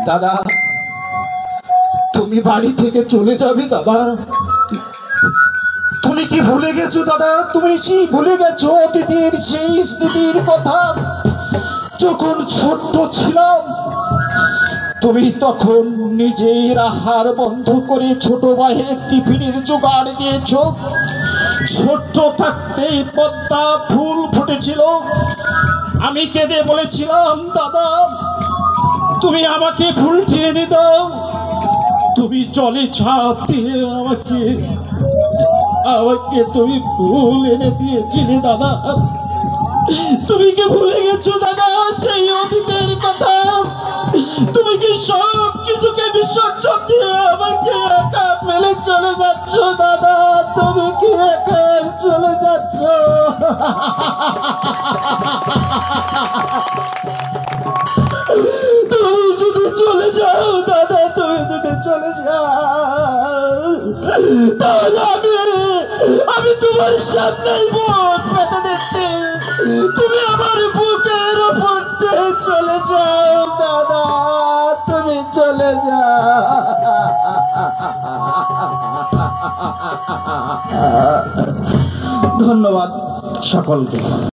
দাদা তুমি বাড়ি থেকে চলে যাবে দাদা? তুমি কি ভুলে গেছো দাদা? তুমি কি ভুলে গেছো অতীতের সেই স্মৃতির কথা? যখন ছোট্ট ছিলাম তুমি তখন নিজের আহার বন্ধ করে ছোট ভাইয়ের টিফিনের জোগাড় দিয়েছ। ছোট্ট থাকতেই পদ্মা ফুল ফুটেছিল। আমি কেঁদে বলেছিলাম দাদা তুমি আমাকে ফুলটি এনে দাও। তুমি জলে ঝাঁপ দিয়ে আমাকে তুমি ফুল এনে দিয়েছিলে দাদা। তুমি কি ভুলে গেছো দাদা সেই অতীতের কথা? তুমি কি সব কিছুকে বিসর্জন দিয়ে আমাকে একা ফেলে চলে যাচ্ছ দাদা? তুমি কি একা চলে যাচ্ছ? তুমি যদি চলে যাও দাদা, তুমি যদি চলে যাও তাহলে আমি তোমার সামনেই বুক পেতে দিচ্ছি। তুমি আমার বুকের উপর দিয়ে চলে যাও দাদা, তুমি চলে যাও। ধন্যবাদ সকলকে।